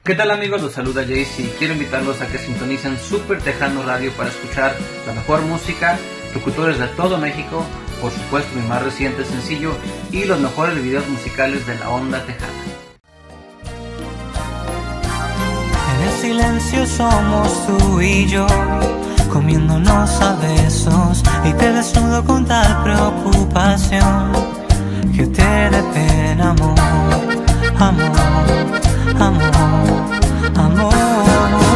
¿Qué tal amigos? Los saluda Jayce y quiero invitarlos a que sintonicen Super Tejano Radio para escuchar la mejor música, locutores de todo México, por supuesto mi más reciente sencillo y los mejores videos musicales de la onda tejana. En el silencio somos tú y yo, comiéndonos a besos, y te desnudo con tal preocupación que te dé pena, amor, amor, amor, amor.